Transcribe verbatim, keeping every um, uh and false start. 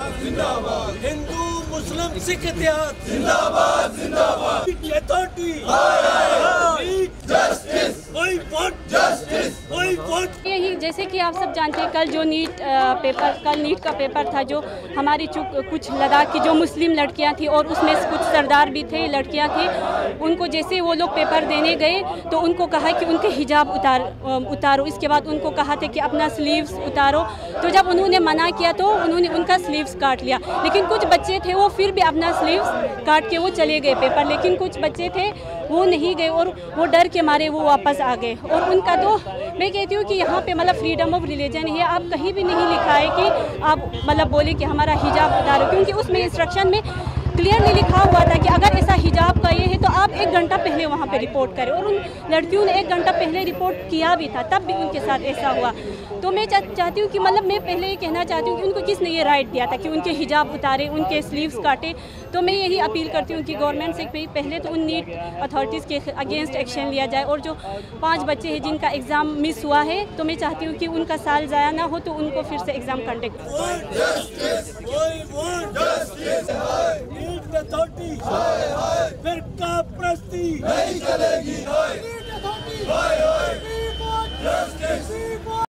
जिंदाबाद, हिंदू मुस्लिम सिख इतिहाद जिंदाबाद जिंदाबाद, अथॉरिटी जस्टिस, वही वोट जस्टिस, वही वोट। यही जैसे कि आप सब जानते हैं, कल जो नीट पेपर कल नीट का पेपर था, जो हमारी चुक कुछ लद्दाख की जो मुस्लिम लड़कियां थी और उसमें कुछ सरदार भी थे, लड़कियां थी, उनको जैसे वो लोग पेपर देने गए तो उनको कहा कि उनके हिजाब उतार उतारो। इसके बाद उनको कहा था कि अपना स्लीव्स उतारो। तो जब उन्होंने मना किया तो उन्होंने उनका स्लीव्स काट लिया। लेकिन कुछ बच्चे थे वो फिर भी अपना स्लीव्स काट के वो चले गए पेपर, लेकिन कुछ बच्चे थे वो नहीं गए और वो डर के मारे वो वापस आ गए। और उनका तो मैं कहती हूँ कि यहाँ पे मतलब फ्रीडम ऑफ रिलीजन है, आप कहीं भी नहीं लिखा है कि आप मतलब बोले कि हमारा हिजाब उतारो, क्योंकि उसमें इंस्ट्रक्शन में क्लियरली लिखा हुआ था कि अगर ऐसा हिजाब का ये है तो आप एक घंटा पहले वहाँ पे रिपोर्ट करें। और उन लड़कियों ने एक घंटा पहले रिपोर्ट किया भी था, तब भी उनके साथ ऐसा हुआ। तो मैं चा, चाहती हूँ कि मतलब मैं पहले ये कहना चाहती हूँ कि उनको किसने ये राइट दिया था कि उनके हिजाब उतारे, उनके स्लीव्स काटे। तो मैं यही अपील करती हूँ कि गवर्नमेंट से पहले तो उन नीट अथॉरिटीज़ के अगेंस्ट एक्शन लिया जाए। और जो पाँच बच्चे हैं जिनका एग्ज़ाम मिस हुआ है, तो मैं चाहती हूँ कि उनका साल ज़ाया ना हो, तो उनको फिर से एग्ज़ाम कंडक्ट फिर का प्रस्ती नहीं चलेगी।